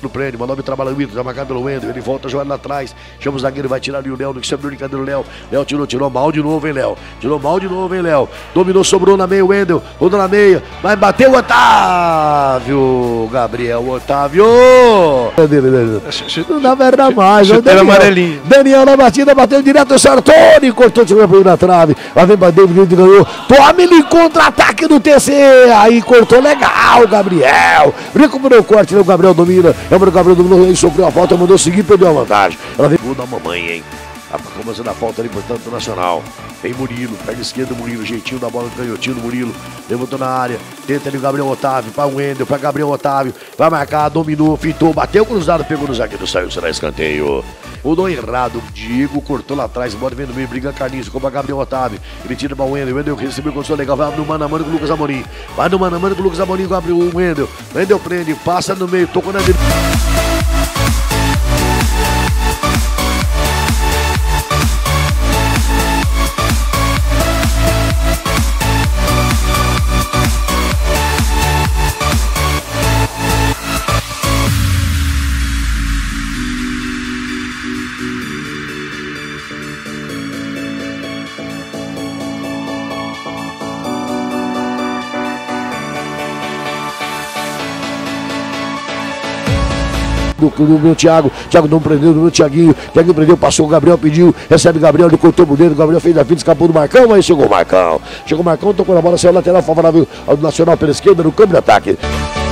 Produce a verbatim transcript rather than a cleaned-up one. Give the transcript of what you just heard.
no prêmio, Manobre trabalha o Ito, já marcado pelo Wendel, ele volta jogando lá atrás, chama o zagueiro, vai tirar ali o Léo, no que se abriu de brincadeira o Léo, Léo tirou, tirou mal de novo, hein, Léo, tirou mal de novo, hein, Léo, dominou, sobrou na meia, o Wendel, rodou na meia, vai bater o Otávio, Gabriel Otávio, não dá merda mais, o Daniel, amarelinho. Daniel na batida, bateu direto, o Sartori, cortou, tirou na trave, lá vem Bandeira, ganhou, tome ele contra-ataque do T C, aí cortou legal, Gabriel, recuperou o corte, o Gabriel domina, é o Gabriel dominou, ele sofreu a falta, mandou seguir, perdeu a vantagem. Ela vem gol da mamãe, hein? A começando a falta ali, portanto, nacional. Vem Murilo, pega esquerda do Murilo, jeitinho da bola, canhotinho do Murilo, levantou na área, tenta ali o Gabriel Otávio, para o Wendel, para Gabriel Otávio, vai marcar, dominou, fitou, bateu cruzado, pegou no zagueiro, saiu, será escanteio. Rodou errado, Diego cortou lá atrás, bora vendo meio, briga Carlinhos, ficou para Gabriel Otávio, ele tira para o Wendel, o Wendel recebeu condição legal, vai no mano a mano com o Lucas Amorim, vai no mano a mano com o Lucas Amorim, Gabriel, o Wendel, Wendel prende, passa no meio, tocou na direita. Do, do meu Thiago, Thiago não prendeu, do meu Thiaguinho, Thiaguinho prendeu, passou o Gabriel, pediu, recebe o Gabriel, ele cortou por dentro, o Gabriel fez a fita, escapou do Marcão, aí chegou o Marcão, chegou o Marcão, tocou na bola, saiu lateral favorável ao Nacional pela esquerda, no campo de ataque.